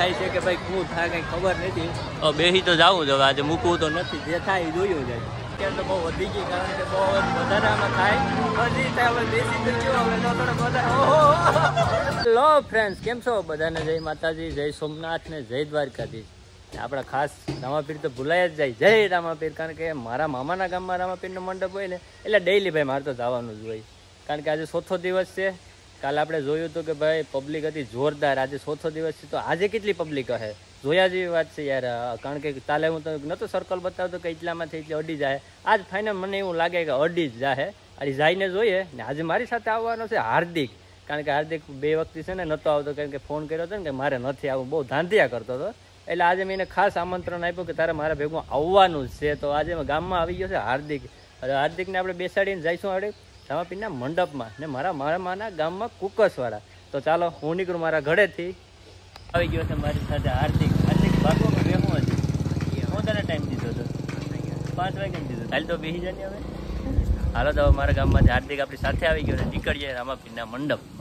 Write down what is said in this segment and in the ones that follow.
થાય છે કે ભાઈ શું થાય કંઈ ખબર નથી. બેસી તો જવું જ હવે, આજે મૂકવું તો નથી, જે થાય એ જોયું જાય. અત્યારે તો બહુ વધી ગઈ, કારણ કે બહુ વધારે આમાં થાય બધી થાય. હવે બેસી તો કેવો હવે થોડોક વધારે. હેલો ફ્રેન્ડ્સ, કેમ છો? બધાને જય માતાજી, જય સોમનાથ ને જય દ્વારકાધીશ. આપણા ખાસ રામાપીર તો ભૂલાય જ જાય, જય રામાપીર. કારણ કે મારા મામાના ગામમાં રામાપીરનો મંડપ હોય ને એટલે ડેઈલી ભાઈ મારે તો જવાનું જ હોય. કારણ કે આજે ચોથો દિવસ છે. કાલે આપણે જોયું હતું કે ભાઈ પબ્લિક હતી જોરદાર. આજે ચોથો દિવસ છે તો આજે કેટલી પબ્લિક હશે જોયા જેવી વાત છે યાર. કારણ કે કાલે હું તો નહોતો સર્કલ બતાવતો કે એટલામાંથી એટલે અડી જાય. આજ ફાઇનલ મને એવું લાગે કે અડી જ જાય. આજે જઈને જોઈએ ને. આજે મારી સાથે આવવાનો છે હાર્દિક. કારણ કે હાર્દિક બે વખતે છે ને નહોતો આવતો, કારણ કે ફોન કર્યો હતો ને કે મારે નથી આવવું, બહુ ધાંધિયા કરતો હતો. એટલે આજે મેં એને ખાસ આમંત્રણ આપ્યું કે તારે મારા ભેગું આવવાનું જ છે. તો આજે ગામમાં આવી ગયો છે હાર્દિક. હવે હાર્દિકને આપણે બેસાડીને જઈશું આપણે રામાપીરના મંડપમાં ને મારા મામાના ગામમાં કુકસવાળા. તો ચાલો હું નીકળું મારા ઘરેથી. આવી ગયો છે મારી સાથે હાર્દિક. હાર્દિક ભાગવામાં બેહું હતી, હું તને ટાઈમ દીધો હતો 5 વાગે દીધો. હાલ તો બેસી જાય હવે. હાલો તો મારા ગામમાંથી હાર્દિક આપણી સાથે આવી ગયો છે. નીકળીએ રામાપીરના મંડપમાં.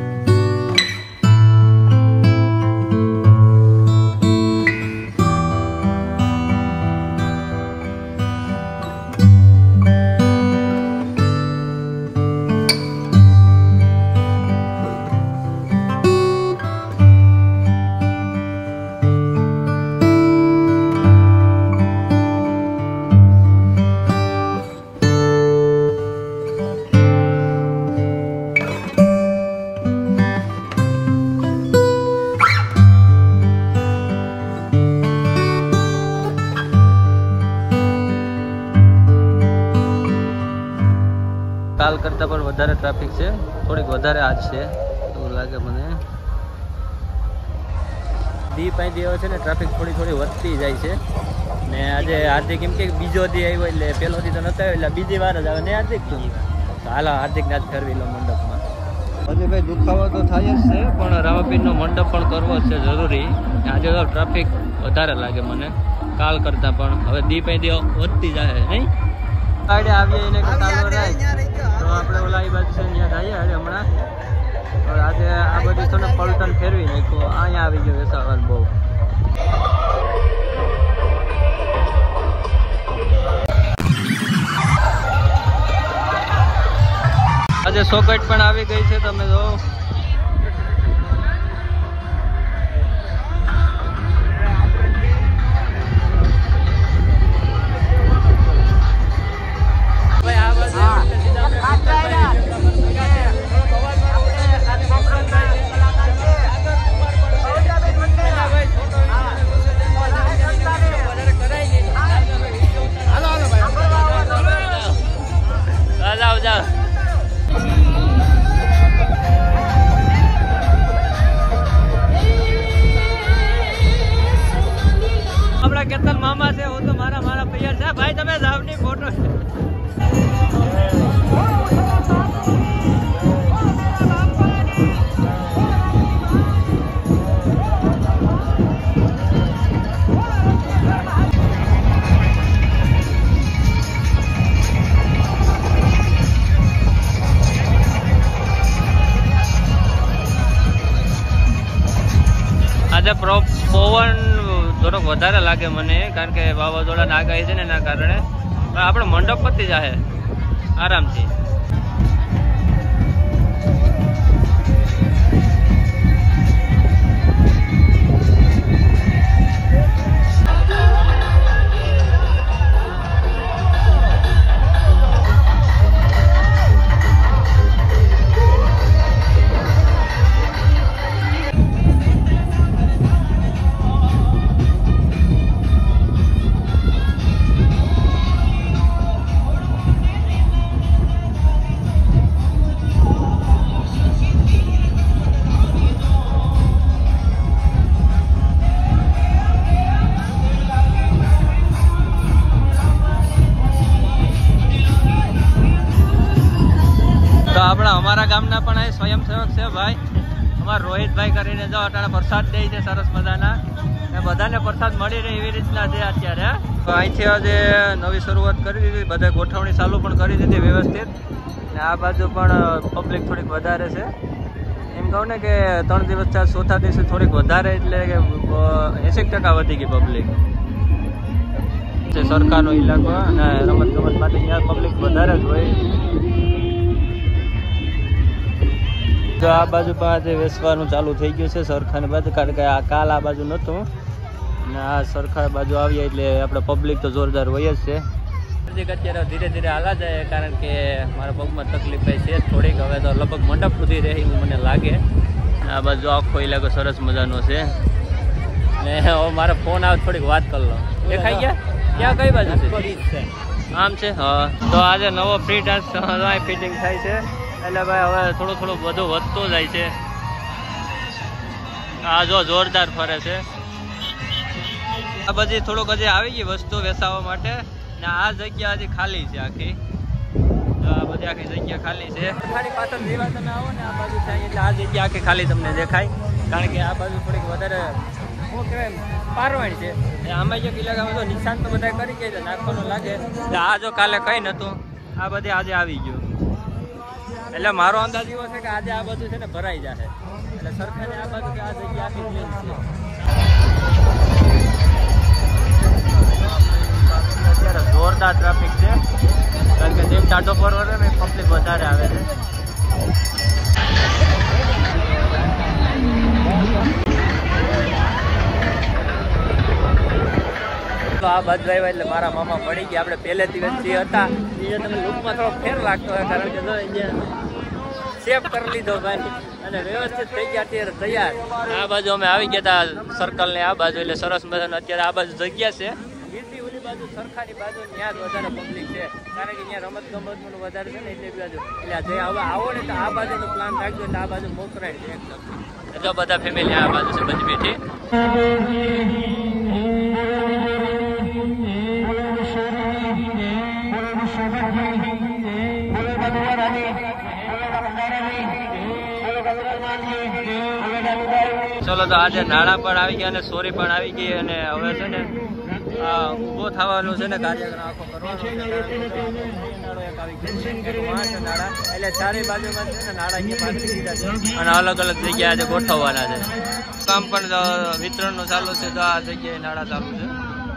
કાલ કરતાં પણ વધારે ટ્રાફિક છે, થોડીક વધારે આજ છે એવું લાગે મને. દી પાંચ દિવસ છે ને ટ્રાફિક થોડી વધતી જાય છે. ને આજે હાર્દિક એમ કે બીજો દી આવ્યો એટલે પહેલો દી તો નતો આવ્યો એટલે બીજી વાર જ આવે ને હાર્દિક. તું હાલ હાર્દિકને આજ ફેરવી લો મંડપમાં. હજી ભાઈ દુખાવો તો થાય જ છે, પણ રામાપીરનો મંડપ પણ કરવો જ છે જરૂરી. આજે તો ટ્રાફિક વધારે લાગે મને કાલ કરતાં પણ. હવે દી પાંચ દિવસ વધતી જાય નહીં. આઈડિયા આવીએ એને કે ચાલો રાય તો આપણે ઓલા એ બાજુ છે ત્યાં જઈએ હમણાં. આજે આ બધી છે ને પલટન ફેરવી નાખ્યો. અહીંયા આવી ગયો વેસાવાલ બહુ. આજે સોકેટ પણ આવી ગઈ છે, તમે જો. આપણા કેતન મામા છે, હું તો મારા પૈયર છે. ભાઈ તમે જાવની ફોટો આજે પવન થોડોક વધારે લાગે મને, કારણ કે વાવાઝોડાની આગાહી છે ને એના કારણે. પણ આપણે મંડપ પતી જાય આરામથી. તો આપણા અમારા ગામના પણ આ સ્વયંસેવક છે ભાઈ, અમારા રોહિતભાઈ કરીને જો અટાણે પ્રસાદ દે છે સરસ મજાના. ને બધાને પ્રસાદ મળી રહે એવી રીતના છે અત્યારે. તો અહીંથી આજે નવી શરૂઆત કરી દીધી, બધા ગોઠવણી ચાલુ પણ કરી દીધી વ્યવસ્થિત. ને આ બાજુ પણ પબ્લિક થોડીક વધારે છે એમ કહું ને કે 3 દિવસ ચોથા દિવસે થોડીક વધારે એટલે કે 80% વધી ગઈ પબ્લિક. સરકારનો ઇલાકો અને રમત ગમત માટે અહીંયા પબ્લિક વધારે જ હોય. તો આ બાજુ પણ આજે વેસવાનું ચાલુ થઈ ગયું છે સરખાની બાજુ, કારણ કે આ કાલ આ બાજુ નહોતું અને આ સરખા બાજુ આવ્યા એટલે આપણે પબ્લિક તો જોરદાર હોય જ છે. અત્યારે ધીરે ધીરે હાલા જાય, કારણ કે મારા પગમાં તકલીફ છે થોડીક. હવે તો લગભગ મંડપ સુધી રહી મને લાગે. આ બાજુ આખો ઇલાકો સરસ મજાનો છે ને હવે મારો ફોન આવે થોડીક વાત કરી લો. દેખાઈ ગયા ક્યાં કઈ બાજુ છે? આમ છે. હા, તો આજે નવો ફ્રી ડાન્સ ફિટિંગ થાય છે એટલે ભાઈ હવે થોડું બધું વધતો જાય છે. આ જો જોરદાર ફરે છે. આ બધી થોડુંક હજી આવી ગઈ વસ્તુ વેચાવા માટે ને આ જગ્યા હજી ખાલી છે આખી. તો આ બધી આખી જગ્યા ખાલી છે. ખાલી પાછળ જેવા તમે આવો ને આ બાજુ થાય એટલે આ જગ્યા આખી ખાલી તમને દેખાય, કારણ કે આ બાજુ થોડીક વધારે શું કહેવાય પારવાણી છે. આમાં જે ઇલાકામાં તો નિશાન તો બધા કરી ગયા છે નાખવાનું લાગે. આ જો કાલે કંઈ નહોતું, આ બધી આજે આવી ગયું. એટલે મારો અંદાજ એવો છે કે આજે આ બધું છે ને ભરાઈ જશે. એટલે સરકારે આ બાજુ કે આ જગ્યા આખી ક્લીન છે. અત્યારે જોરદાર ટ્રાફિક છે, કારણ કે જેમ ચાટો પર વળે ને પબ્લિક વધારે આવે છે. તો આ બાજુ આવ્યા એટલે મારા મામા પડી ગયા. આપણે પહેલે દિવસ જે હતા એ તમે લુકમાં થોડો ફેર લાગતો હોય, કારણ કે જો અહીંયા સેફ કરી લીધો ભાઈ અને વ્યવસ્થિત થઈ ગયા અત્યારે તૈયાર. આ બાજુ અમે આવી ગયા હતા સર્કલ ને આ બાજુ, એટલે સરસ મજાનું અત્યારે આ બાજુ જગ્યા છે. બીજી ઓલી બાજુ સરખાની બાજુ ત્યાં જ વધારે પબ્લિક છે, કારણ કે અહીંયા રમત ગમતનું વધારે છે ને એટલે બાજુ. એટલે જે હવે આવો ને તો આ બાજુનો પ્લાન રાખજો એટલે આ બાજુ મોકરાય છે એકદમ. જો બધા ફેમિલી આ બાજુ છે બધી બેઠી. ચલો તો આજે નાળા પણ આવી ગયા અને સોરી પણ આવી ગઈ અને હવે છે ને ઊભો થવાનું છે ને કાર્યક્રમ આખો કરવાનો છે. નાળા એટલે ચારે બાજુમાં છે ને નાળા અહીંયા પાછી દીધા છે અને અલગ અલગ જગ્યાએ આજે ગોઠવવાના છે. કામ પણ વિતરણનું ચાલુ છે, તો આ જગ્યાએ નાળા ચાલુ છે.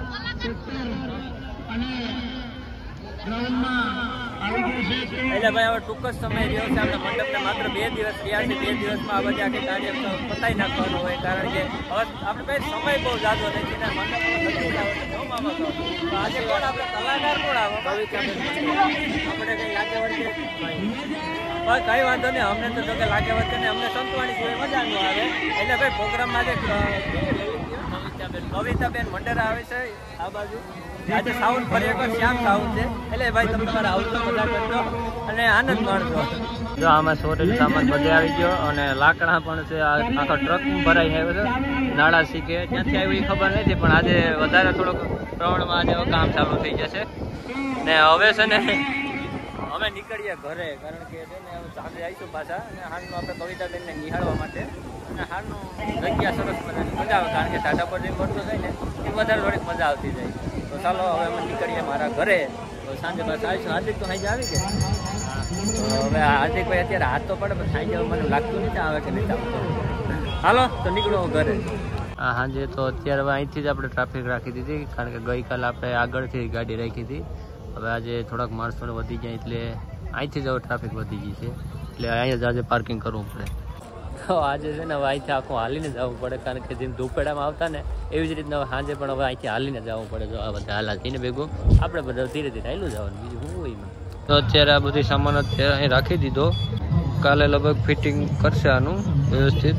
એટલે ભાઈ હવે ટૂંક જ સમય રહ્યો છે. આપણે મંડપને માત્ર 2 દિવસ રહ્યા છે. 2 દિવસમાં આ બધી આખી કાર્ય પતાવી નાખવાનું હોય, કારણ કે હવે આપણે કઈ સમય બહુ જાજો નથી ને મંડપ આજે કોણ આપણે કલાકાર કોણ આવો આપણે કઈ લાગે વળગે ભાઈ કઈ વાંધો નહીં. અમને તો જો કે લાગે વળગે ને અમને સંતવાણી જોઈએ મજા ન આવે. એટલે ભાઈ પ્રોગ્રામમાં જે કવિતાબેન મંડેરા આવે છે આ બાજુ આજે સાઉન્ડ ફરી એકવાર શ્યામ સાઉન્ડ છે. એટલે ભાઈ તમે તમારા આઉટનો મજા કરજો અને આનંદ માણજો. જો આમાં સોરેલ સામાન બધે આવી ગયો અને લાકડા પણ છે. આખો ટ્રક ભરાઈ આવ્યો છે. નાળા શીખે ક્યાંથી આવ્યું એ ખબર નથી, પણ આજે વધારે થોડોક પ્રમાણમાં આજે કામ ચાલુ થઈ જશે ને હવે છે ને અમે નીકળીએ ઘરે, કારણ કે છે ને સાંજે આવીશું પાછા અને હાલનું આપણે કવિતાબેનને નિહાળવા માટે. અને હાલનું જગ્યા સરસ મજાની મજા આવે, કારણ કે ટાટા પર જે મળતો થાય ને એ વધારે થોડીક મજા આવતી જાય. તો ચાલો હવે અમે નીકળીએ મારા ઘરે. તો સાંજે પાછા આવીશું. હાર્દિક તો સાંજે આવી ગયા. તો હવે હાર્દિક ભાઈ અત્યારે હાથ તો પડે પણ સાંજે મને લાગતું નથી આવે કે નથી આવતો. હાલો તો નીકળો ઘરે. હા હાજે તો અત્યારે હવે અહીંથી જ આપણે ટ્રાફિક રાખી દીધી, કારણ કે ગઈકાલે આપણે આગળથી ગાડી રાખી હતી. હવે આજે થોડાક માણસોને વધી ગયા એટલે અહીંથી જ હવે ટ્રાફિક વધી ગઈ છે, એટલે અહીંયા જ આજે પાર્કિંગ કરવું પડે. તો આજે છે ને હવે અહીંથી આખું હાલીને જવું પડે, કારણ કે જેમ ધૂપેડામાં આવતા ને એવી જ રીતના સાંજે પણ હવે અહીંથી હાલીને જવું પડે. જો આ બધા હાલા થઈને ભેગું આપણે બધા ધીરે ધીરે હાલું જવાનું, બીજું શું હોય. તો અત્યારે આ બધી સામાન અત્યારે અહીં રાખી દીધો. કાલે લગભગ ફિટિંગ કરશે આનું વ્યવસ્થિત.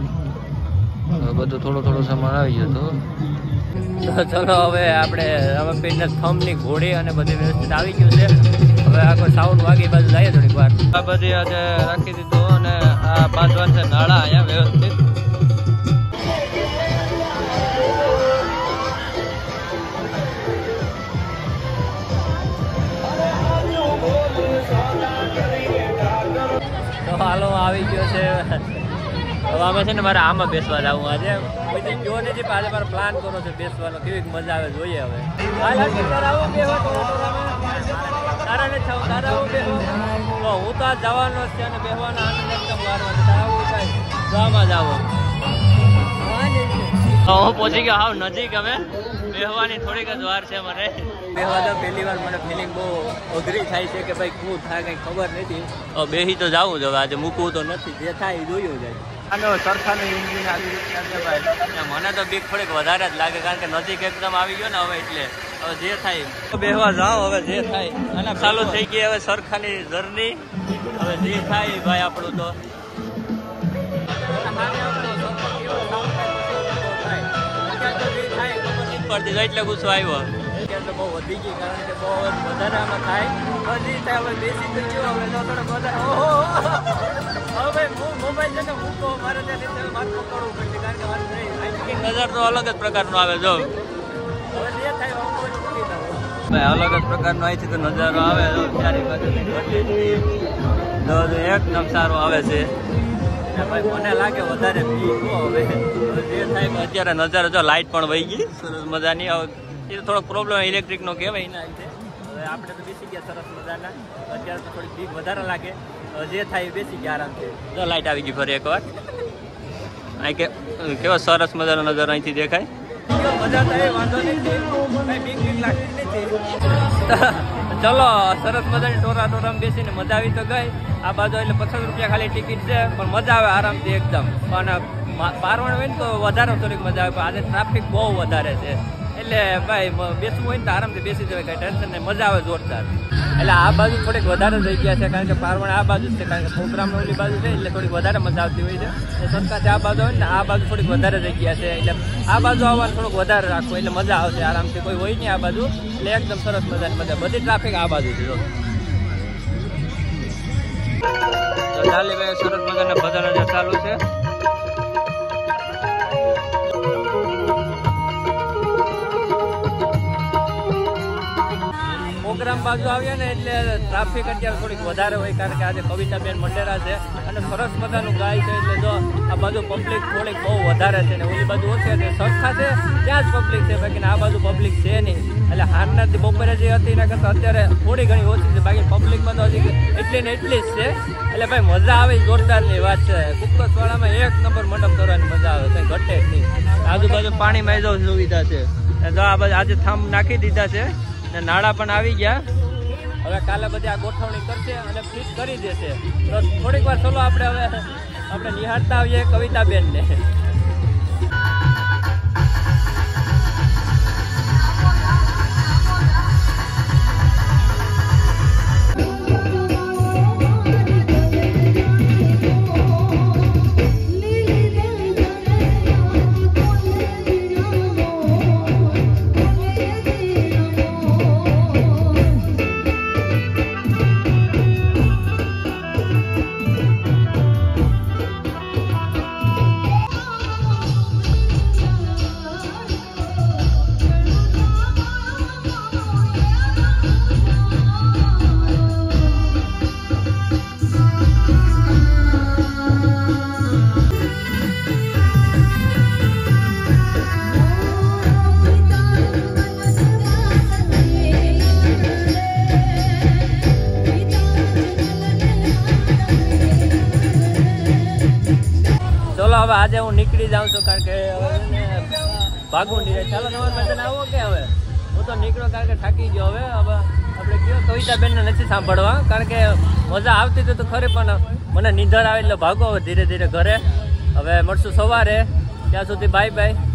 બધું થોડો સામાન આવી ગયો તો ચલો હવે આપણે રમણપીરના થંભની ઘોડી અને બધી વ્યવસ્થિત આવી ગયું છે. હવે આખો સાઉન્ડ વાગી બાજુ જઈએ થોડીક વાર. આ બધી આજે રાખી દીધો અને આ બાંધવાન છે નાળા અહીંયા વ્યવસ્થિત. તો હાલો આવી ગયો છે. હવે અમે છે ને મારે આમાં બેસવા જવું આજે. બધી ગયો નથી પણ આજે મારે પ્લાન કરો છે બેસવાનો, કેવી મજા આવે જોઈએ. હવે તારા નથી થાવ તારા આવું બેહવા તો હું તો આ જવાનો જ છે અને બેહવાના આનંદ એકદમ મારવાનો તારા આવું થાય ગામમાં જાવ હું પહોંચી ગયો હાવ નજીક અમે બેહવાની થોડીક જ વાર છે મને બેહવા તો પહેલી વાર મને ફિલિંગ બહુ અઘરી થાય છે કે ભાઈ શું થાય કંઈ ખબર નથી બેહી તો જવું જ હવે આજે મૂકવું તો નથી જે થાય એ જોયું જાય આનો સરખાનું એન્જિન આવી રીતના છે ભાઈ મને તો બીક થોડીક વધારે જ લાગે કારણ કે નજીક એકદમ આવી ગયો ને હવે એટલે હવે જે થાય બેહવા જાઓ હવે જે થાય અને ચાલુ થઈ ગઈ હવે સરખાની જર્ની હવે જે થાય ભાઈ આપણું તો પડતી એટલે ગુસ્સો આવ્યો તો બહુ વધી ગઈ કારણ કે બહુ વધારે આમાં થાય હજી થાય હવે બેસી તો જો હવે થોડો વધારે હવે ભાઈ મોબાઈલ છે ને હું તો મારે ત્યાં માથું કરવું પડશે કારણ કે મારે નજર તો અલગ જ પ્રકારનો આવે જો હવે જે થાય ભાઈ અલગ જ પ્રકારનો અહીંથી તો નજારો આવે ચારે બાજુ એકદમ સારો આવે છે ભાઈ મને લાગે વધારે હવે જે થાય અત્યારે નજારો જો લાઇટ પણ વહી ગઈ સરસ મજાની એ તો થોડોક પ્રોબ્લેમ ઇલેક્ટ્રિકનો કહેવાય એના લીધે હવે આપણે તો બેસી ગયા સરસ મજાના અત્યારે તો થોડીક બીક વધારે લાગે જે થાય એ બેસી ગયા આરામથી જો લાઇટ આવી ગઈ ફરી એકવાર અહીં કેવો સરસ મજાનો નજારો અહીંથી દેખાય મજા તો એ વાંધો નથી કઈ બીક બીક લાગતી નથી ચલો સરસ મજાની ટોરામાં બેસીને મજા આવી તો ગઈ આ બાજુ એટલે 50 રૂપિયા ખાલી ટિકિટ છે પણ મજા આવે આરામથી એકદમ પણ પારવણ હોય ને તો વધારે થોડીક મજા આવે પણ આજે ટ્રાફિક બહુ વધારે છે એટલે ભાઈ બેસવું હોય ને તો આરામથી બેસી જવાય કઈ ટેન્શન નહીં મજા આવે જોરદાર એટલે આ બાજુ થોડીક વધારે જગ્યા છે કારણ કે પારવણ આ બાજુ છે કારણ કે પ્રોગ્રામ ઓલી બાજુ છે એટલે થોડીક વધારે મજા આવતી હોય છે સરકારથી આ બાજુ હોય ને આ બાજુ થોડીક વધારે જગ્યા છે એટલે આ બાજુ આવવાનું થોડુંક વધારે રાખવું એટલે મજા આવશે આરામથી કોઈ હોય નહીં આ બાજુ એટલે એકદમ સરસ મજાની મજા બધી ટ્રાફિક આ બાજુ છે ચાલી ભાઈ સરસ મજાના ભજન જે ચાલુ છે પ્રોગ્રામ બાજુ આવ્યા ને એટલે ટ્રાફિક અત્યારે થોડીક વધારે હોય કારણ કે આજે કવિતાબેન મંડેરા છે અને સરસ મજાનું ગાય છે એટલે જો આ બાજુ પબ્લિક થોડીક બહુ વધારે છે ને ઓલી બાજુ ઓછી છે સરખા છે ત્યાં જ પબ્લિક છે બાકી આ બાજુ પબ્લિક છે નહીં એટલે હારનાથી બપોરે જે હતી એના કરતાં અત્યારે થોડી ઘણી ઓછી છે બાકી પબ્લિકમાં તો હજી એટલી ને એટલી જ છે એટલે ભાઈ મજા આવે જોરદારની વાત છે કુકસવાડામાં એક નંબર મંડપ કરવાની મજા આવે કંઈ ઘટે જ નહીં આજુબાજુ પાણીમાં જો સુવિધા છે જો આ બાજુ આજે થાંભ નાખી દીધા છે ને નાળા પણ આવી ગયા હવે કાલે બધી આ ગોઠવણી કરશે અને ફિટ કરી દેશે તો થોડીક વાર ચલો આપણે નિહાળતા આવીએ કવિતાબેનને હવે આજે હું નીકળી જાઉં છું કારણ કે ભાગવું નહીં ચાલો નવા મેદાન આવો કે હવે હું તો નીકળ્યો કારણ કે થાકી ગયો હવે આપણે ગયો કવિતાબેનને નથી સાંભળવા કારણ કે મજા આવતી હતી તો ખરી પણ મને નીંદર આવે એટલે ભાગો હવે ધીરે ધીરે ઘરે હવે મળશું સવારે ત્યાં સુધી બાય બાય